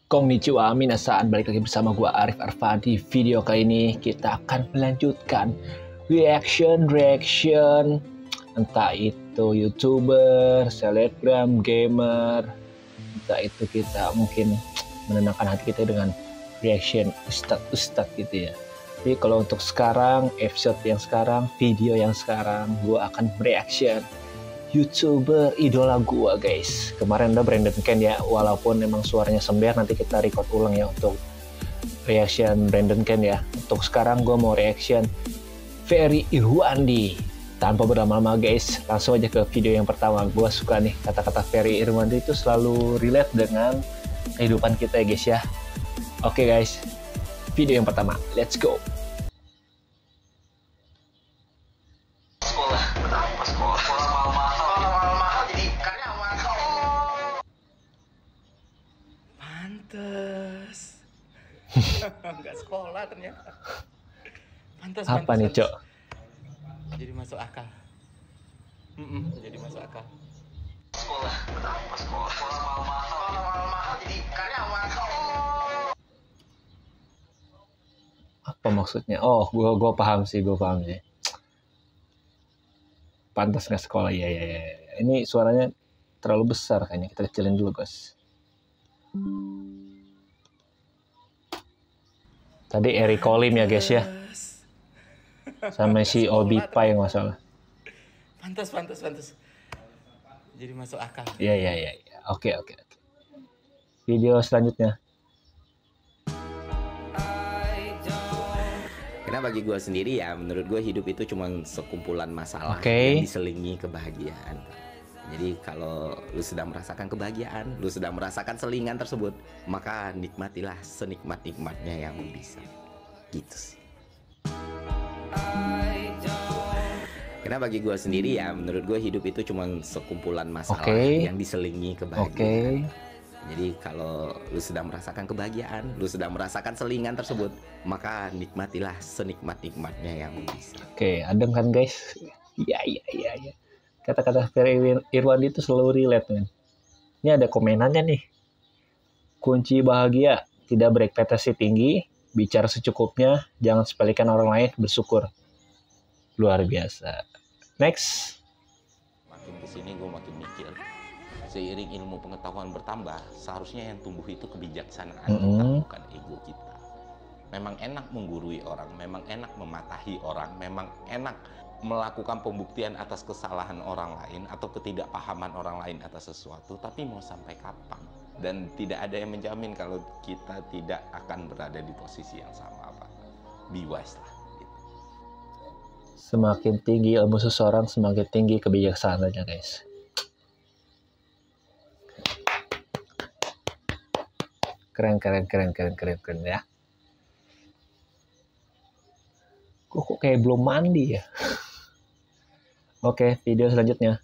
Konnichiwa minasan, balik lagi bersama gua Arif Arfan. Di video kali ini kita akan melanjutkan reaction entah itu YouTuber, selebgram, gamer, entah itu kita mungkin menenangkan hati kita dengan reaction ustadz gitu ya. Jadi kalau untuk sekarang, episode yang sekarang, video yang sekarang, gua akan reaction YouTuber idola gua guys. Kemarin udah Brandon Ken ya, walaupun emang suaranya sember, nanti kita record ulang ya untuk reaction Brandon Ken ya. Untuk sekarang gua mau reaction Ferry Irwandi. Tanpa berlama-lama guys, langsung aja ke video yang pertama. Gua suka nih kata-kata Ferry Irwandi itu selalu relate dengan kehidupan kita ya guys ya. Oke guys, video yang pertama, let's go. Pantes. Enggak sekolah ternyata. Pantes. Apa nih, Cok? Jadi masuk akal. Jadi masuk akal. Sekolah mahal jadi karyawan. Apa maksudnya? Oh, gua paham sih. Pantas nggak sekolah, ya. Ini suaranya terlalu besar kayaknya. Kita kecilin dulu, guys. Tadi Eric Colim ya, guys ya. Sama si Obi Pai yang masalah. Pantas. Jadi masuk akal. Iya. Oke. Video selanjutnya. Karena bagi gue sendiri ya, menurut gue hidup itu cuma sekumpulan masalah Oke. yang diselingi kebahagiaan. Jadi kalau lu sedang merasakan kebahagiaan, lu sedang merasakan selingan tersebut, maka nikmatilah senikmat-nikmatnya yang bisa. Gitu sih. Karena bagi gue sendiri ya, menurut gue hidup itu cuma sekumpulan masalah yang diselingi kebahagiaan. Jadi kalau lu sedang merasakan kebahagiaan, lu sedang merasakan selingan tersebut, maka nikmatilah senikmat-nikmatnya yang bisa. Oke, adem kan guys? Iya. Kata-kata Ferry Irwandi itu selalu relate, men. Ini ada komenannya nih. Kunci bahagia, tidak berekspektasi tinggi, bicara secukupnya, jangan sepelekan orang lain, bersyukur. Luar biasa. Next. Makin kesini gue makin mikir, seiring ilmu pengetahuan bertambah, seharusnya yang tumbuh itu kebijaksanaan kita, bukan ego kita. Memang enak menggurui orang, memang enak mematahi orang, memang enak melakukan pembuktian atas kesalahan orang lain atau ketidakpahaman orang lain atas sesuatu, tapi mau sampai kapan? Dan tidak ada yang menjamin kalau kita tidak akan berada di posisi yang sama, Pak. Be wise lah. Semakin tinggi ilmu seseorang, semakin tinggi kebijaksanaannya, guys. Keren ya. Kok kayak belum mandi ya? Oke, video selanjutnya.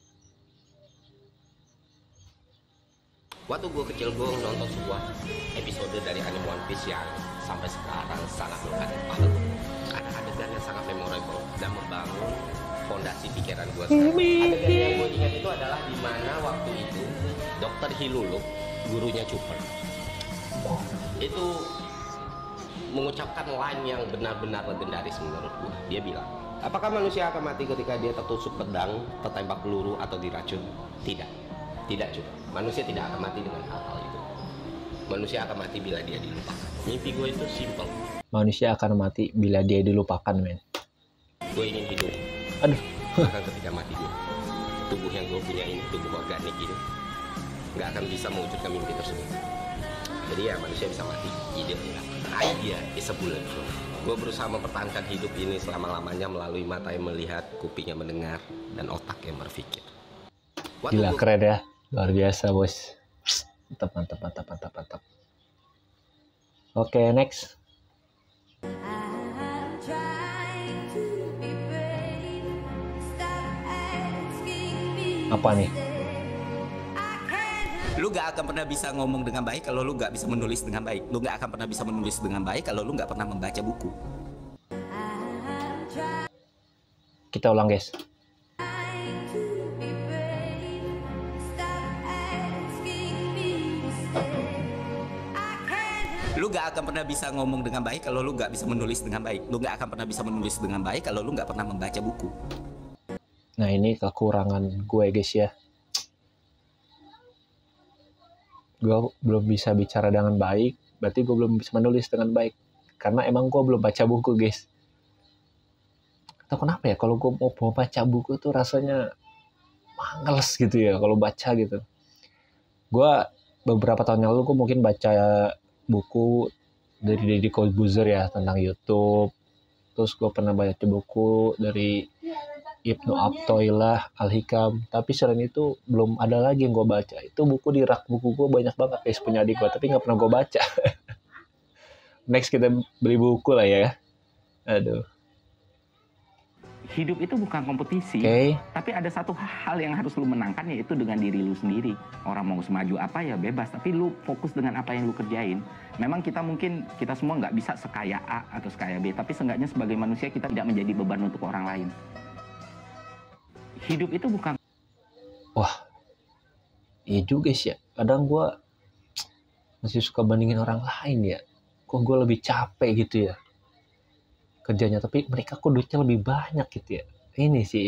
Waktu gue kecil, gue nonton sebuah episode dari anime One Piece yang sampai sekarang sangat melekat di kepala gue. Ada adegan yang sangat memorable dan membangun fondasi pikiran gue sekarang. Adegan yang gue ingat itu adalah di mana waktu itu Dr. Hiluluk, gurunya Chopper, itu mengucapkan line yang benar-benar legendaris menurut gue. Dia bilang, apakah manusia akan mati ketika dia tertusuk pedang, tertembak peluru, atau diracun? Tidak juga. Manusia tidak akan mati dengan hal-hal itu. Manusia akan mati bila dia dilupakan. Mimpi gue itu simple. Manusia akan mati bila dia dilupakan, men. Gue ingin hidup. Aduh. Bahkan ketika mati gue, tubuh yang gue punya ini, tubuh organik ini, nggak akan bisa mewujudkan mimpi tersebut. Jadi ya manusia bisa mati, ide enggak. Idea is a bullet. Gue berusaha mempertahankan hidup ini selama-lamanya melalui mata yang melihat, kuping yang mendengar, dan otak yang berpikir. Gila, keren ya. Luar biasa, bos. Mantap. Oke, next. Apa nih? Lu gak akan pernah bisa ngomong dengan baik kalau lu gak bisa menulis dengan baik. Lu gak akan pernah bisa menulis dengan baik kalau lu gak pernah membaca buku. Kita ulang, guys. Lu gak akan pernah bisa ngomong dengan baik kalau lu gak bisa menulis dengan baik. Lu gak akan pernah bisa menulis dengan baik kalau lu gak pernah membaca buku. Nah ini kekurangan gue guys ya. Gue belum bisa bicara dengan baik, berarti gue belum bisa menulis dengan baik. Karena emang gue belum baca buku guys. Atau kenapa ya kalau gue mau baca buku tuh rasanya males gitu ya kalau baca gitu. Gue beberapa tahun yang lalu gue mungkin baca buku dari Deddy Corbuzier ya tentang YouTube. Terus gue pernah baca buku dari Ibnu Athaillah Al-Hikam. Tapi selain itu belum ada lagi yang gue baca. Itu buku di rak buku gue banyak banget guys punya adik gue, tapi nggak pernah gue baca. Next kita beli buku lah ya. Aduh. Hidup itu bukan kompetisi, tapi ada satu hal yang harus lu menangkan, yaitu dengan diri lu sendiri. Orang mau semaju apa ya bebas, tapi lu fokus dengan apa yang lu kerjain. Memang kita semua nggak bisa sekaya A atau sekaya B, tapi seenggaknya sebagai manusia kita tidak menjadi beban untuk orang lain. Hidup itu bukan... Wah, iya juga sih ya. Kadang gue masih suka bandingin orang lain ya. Kok gue lebih capek gitu ya kerjanya, tapi mereka kok duitnya lebih banyak gitu ya. Ini sih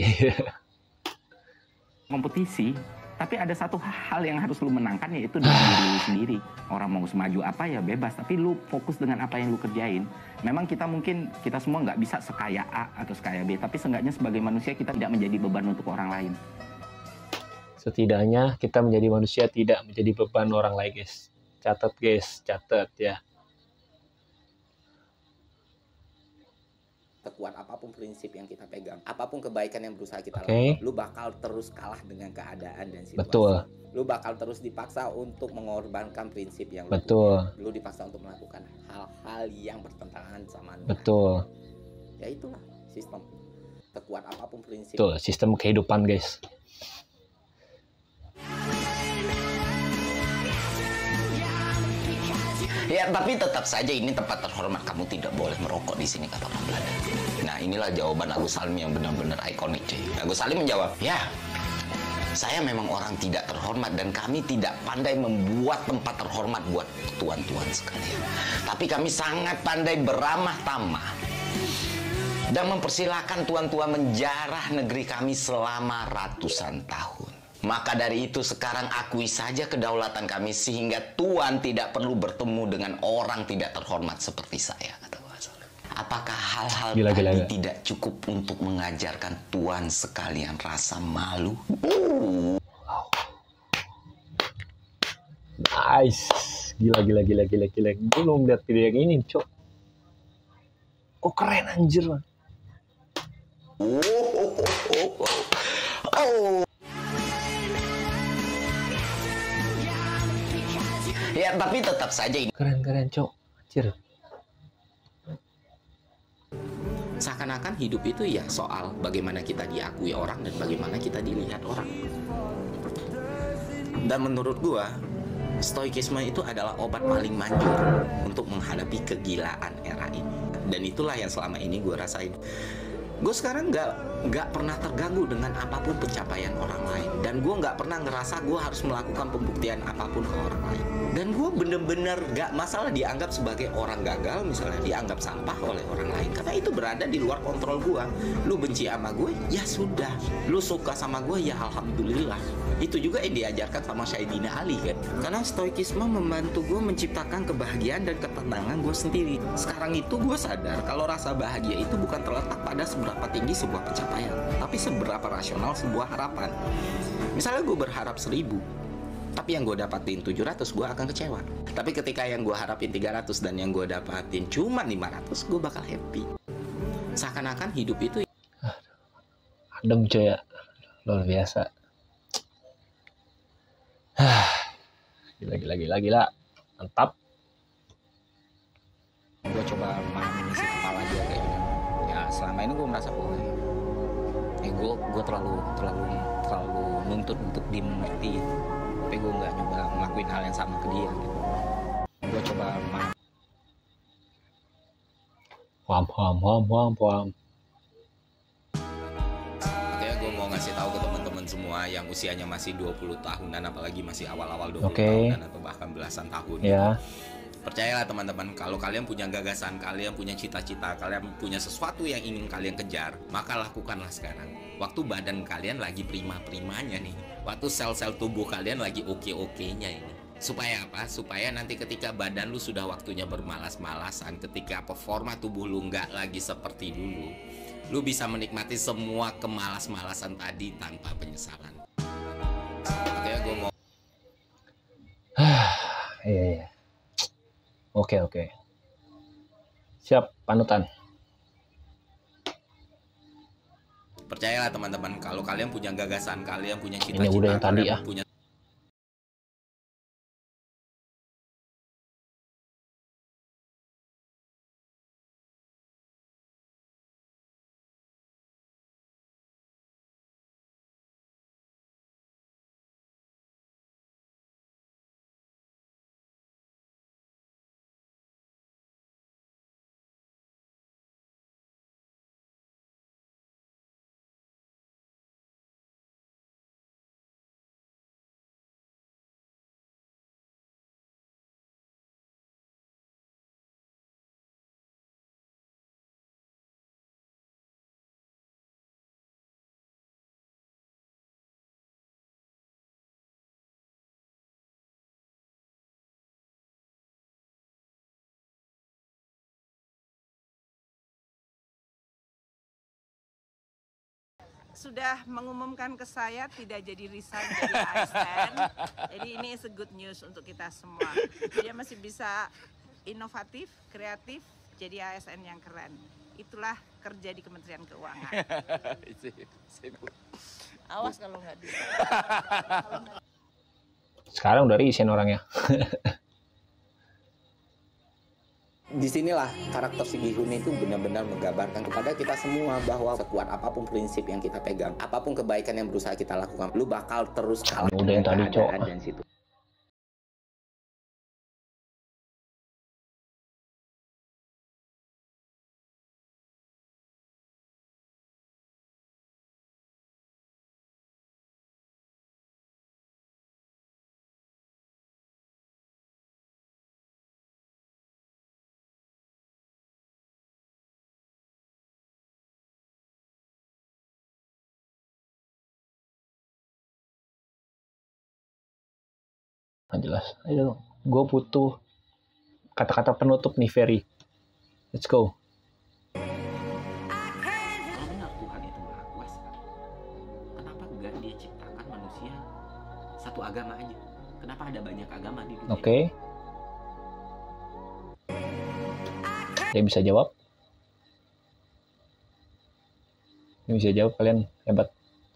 kompetisi, tapi ada satu hal yang harus lu menangkan, yaitu dengan diri lu sendiri. Orang mau semaju apa ya bebas, tapi lu fokus dengan apa yang lu kerjain. Memang kita semua nggak bisa sekaya A atau sekaya B, tapi seenggaknya sebagai manusia kita tidak menjadi beban untuk orang lain. Setidaknya kita menjadi manusia tidak menjadi beban orang lain guys. Catat guys, catat ya. Sekuat apapun prinsip yang kita pegang, apapun kebaikan yang berusaha kita lakukan, lu bakal terus kalah dengan keadaan dan situasi. Betul. Lu bakal terus dipaksa untuk mengorbankan prinsip yang betul. Lu dipaksa untuk melakukan hal-hal yang bertentangan sama nilai. Betul. Ya itulah sistem. Sekuat apapun prinsip. Betul, sistem kehidupan guys. Ya, tapi tetap saja ini tempat terhormat. Kamu tidak boleh merokok di sini, kata orang Belanda. Nah, inilah jawaban Agus Salim yang benar-benar ikonik, cuy. Agus Salim menjawab, ya, saya memang orang tidak terhormat dan kami tidak pandai membuat tempat terhormat buat tuan-tuan sekalian. Tapi kami sangat pandai beramah tamah dan mempersilahkan tuan-tuan menjarah negeri kami selama ratusan tahun. Maka dari itu sekarang akui saja kedaulatan kami sehingga Tuan tidak perlu bertemu dengan orang tidak terhormat seperti saya, kata Pak Salim. Apakah hal-hal tadi tidak cukup untuk mengajarkan Tuan sekalian rasa malu? Nice. Gila. Gue belum lihat video yang ini, Cok. Kok keren anjir. Ya, tapi tetap saja ini keren, Cok. Anjir. Seakan-akan hidup itu ya soal bagaimana kita diakui orang dan bagaimana kita dilihat orang. Dan menurut gua, stoikisme itu adalah obat paling manjur untuk menghadapi kegilaan era ini. Dan itulah yang selama ini gua rasain. Gue sekarang nggak pernah terganggu dengan apapun pencapaian orang lain, dan gue nggak pernah ngerasa gue harus melakukan pembuktian apapun ke orang lain. Dan gue bener-bener nggak masalah dianggap sebagai orang gagal, misalnya dianggap sampah oleh orang lain, karena itu berada di luar kontrol gue. Lu benci sama gue, ya sudah. Lu suka sama gue, ya alhamdulillah. Itu juga yang diajarkan sama Sayyidina Ali kan. Karena stoikisme membantu gue menciptakan kebahagiaan dan ketenangan gue sendiri. Sekarang itu gue sadar kalau rasa bahagia itu bukan terletak pada seberapa tinggi sebuah pencapaian, tapi seberapa rasional sebuah harapan. Misalnya gue berharap 1000, tapi yang gue dapatin 700, gue akan kecewa. Tapi ketika yang gue harapin 300 dan yang gue dapatin cuma 500, gue bakal happy. Seakan-akan hidup itu adem coy ya, luar biasa. Gila, mantap. Gue coba memahami isi kepala dia kayak gini. Ya selama ini gue merasa bahwa gue terlalu nuntut untuk dimengerti, tapi gue nggak nyoba ngelakuin hal yang sama ke dia gitu. Gue coba Paham. Makanya gue mau ngasih tahu ke teman-teman semua yang usianya masih 20 tahunan, apalagi masih awal-awal 20 tahunan atau bahkan belasan tahun. Ya. Percayalah teman-teman, kalau kalian punya gagasan, kalian punya cita-cita, kalian punya sesuatu yang ingin kalian kejar, maka lakukanlah sekarang. Waktu badan kalian lagi prima-primanya nih, waktu sel-sel tubuh kalian lagi oke-okenya ini. Supaya apa? Supaya nanti ketika badan lu sudah waktunya bermalas-malasan, ketika performa tubuh lu nggak lagi seperti dulu, lu bisa menikmati semua kemalas-malasan tadi tanpa penyesalan. Makanya gue mau Iya. Oke. Siap, panutan. percayalah teman-teman, kalau kalian punya gagasan, kalian punya Ini cita-cita, udah yang tadi kalian ya. punya sudah mengumumkan ke saya tidak jadi resign dari ASN. Jadi ini is a good news untuk kita semua. Dia masih bisa inovatif, kreatif, jadi ASN yang keren. Itulah kerja di Kementerian Keuangan. Awas kalau nggak bisa. Sekarang udah resign orangnya. Disinilah karakter si Gihun itu benar-benar menggambarkan kepada kita semua bahwa sekuat apapun prinsip yang kita pegang, apapun kebaikan yang berusaha kita lakukan, lu bakal terus kalah Udah yang tadi, Cok. dan situ. Nggak jelas. Ayo, gue butuh kata-kata penutup nih, Ferry. Let's go. Kalau benar Tuhan itu Maha Kuasa, kenapa enggak dia ciptakan manusia satu agama aja? Kenapa ada banyak agama di dunia? Oke. Dia bisa jawab. Ini bisa jawab, kalian hebat.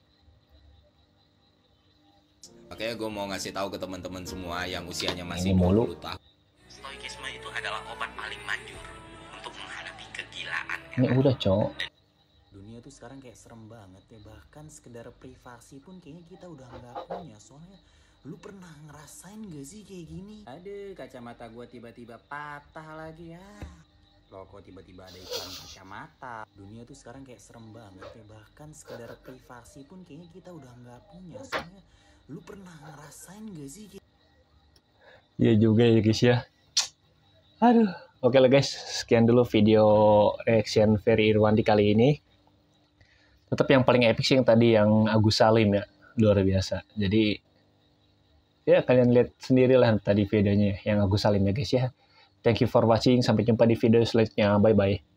Makanya gue mau ngasih tahu ke teman-teman semua yang usianya masih Ini mulu. 20 tahun. Stoikisme itu adalah obat paling manjur untuk menghadapi kegilaan. Ini udah, Cok. Dunia tuh sekarang kayak serem banget ya. Bahkan sekedar privasi pun kayaknya kita udah nggak punya. Soalnya lu pernah ngerasain gak sih kayak gini? Aduh, kacamata gua tiba-tiba patah lagi ya. Loh, kok tiba-tiba ada iklan kacamata? Dunia tuh sekarang kayak serem banget ya. Bahkan sekedar privasi pun kayaknya kita udah nggak punya. Soalnya lu pernah ngerasain gak sih kayak... Iya juga ya guys ya. Aduh. Oke lah guys, sekian dulu video reaction Ferry Irwandi kali ini. Tetap yang paling epic sih yang tadi yang Agus Salim ya. Luar biasa. Jadi ya kalian lihat sendirilah tadi videonya yang Agus Salim ya guys ya. Thank you for watching. Sampai jumpa di video selanjutnya. Bye bye.